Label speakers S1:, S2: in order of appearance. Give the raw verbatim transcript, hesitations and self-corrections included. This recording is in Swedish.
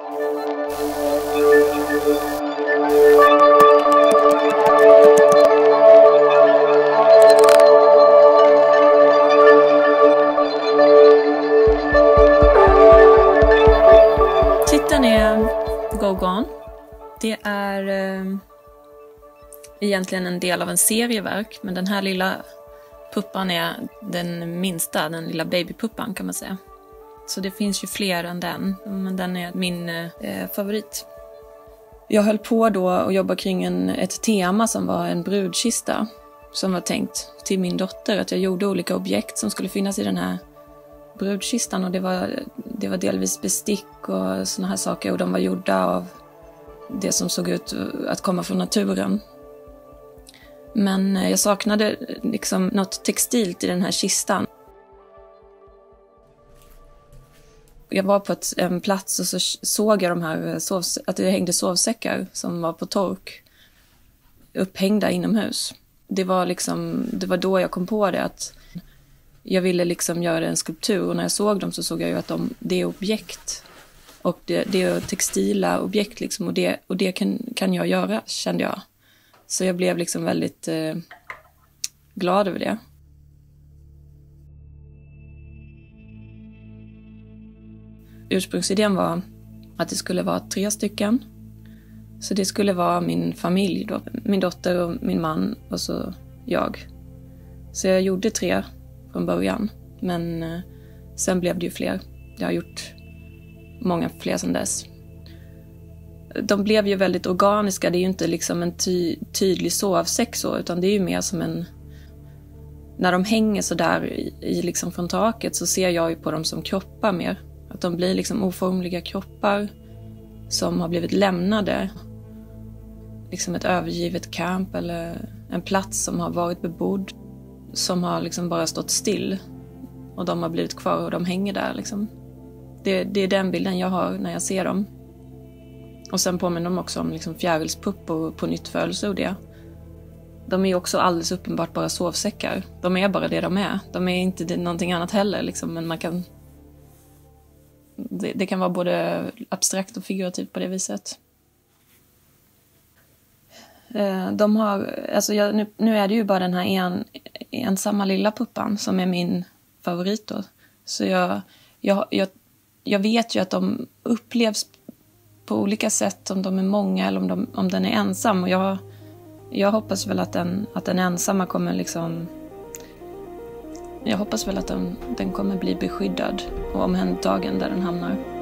S1: Titeln är Go Gone. Det är eh, egentligen en del av en serieverk, men den här lilla puppan är den minsta, den lilla babypuppan kan man säga. Så det finns ju fler än den, men den är min eh, favorit. Jag höll på då att jobba kring en, ett tema som var en brudkista som var tänkt till min dotter. Att jag gjorde olika objekt som skulle finnas i den här brudkistan, och det var, det var delvis bestick och såna här saker, och de var gjorda av det som såg ut att komma från naturen. Men jag saknade liksom något textilt i den här kistan. Jag var på ett, en plats och så såg jag de här sov, att det hängde sovsäckar som var på tork upphängda inomhus. Det var liksom, det var då jag kom på det, att jag ville liksom göra en skulptur, och när jag såg dem så såg jag ju att de, det är objekt, och det, det är textila objekt liksom, och det, och det kan, kan jag göra, kände jag. Så jag blev liksom väldigt eh, glad över det. Ursprungsidén var att det skulle vara tre stycken. Så det skulle vara min familj då, min dotter och min man och så jag. Så jag gjorde tre från början, men eh, sen blev det ju fler. Jag har gjort många fler sedan dess. De blev ju väldigt organiska, det är ju inte liksom en ty- tydlig sovsäck så, utan det är ju mer som en... När de hänger så där i, i liksom från taket så ser jag ju på dem som kroppar mer. Att de blir liksom oformliga kroppar som har blivit lämnade. Liksom ett övergivet camp eller en plats som har varit bebodd, som har liksom bara stått still. Och de har blivit kvar och de hänger där liksom. Det, det är den bilden jag har när jag ser dem. Och sen påminner de också om liksom fjärilspuppor på nytt födelse och det. De är också alldeles uppenbart bara sovsäckar. De är bara det de är. De är inte det, någonting annat heller liksom, men man kan... Det, det kan vara både abstrakt och figurativt på det viset. De har, alltså jag, nu, nu är det ju bara den här en, ensamma lilla puppan som är min favorit då. Så jag, jag, jag, jag vet ju att de upplevs på olika sätt, om de är många eller om, de, om den är ensam. Och jag, jag hoppas väl att den, att den ensamma kommer liksom... Jag hoppas väl att den, den kommer bli beskyddad och omhändertagen där den hamnar.